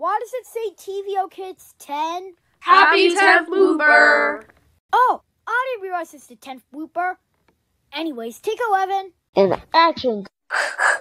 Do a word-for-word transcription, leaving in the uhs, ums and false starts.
Why does it say T V O Kids ten? Happy tenth blooper! Oh, I didn't realize it's the tenth blooper. Anyways, take eleven. And action.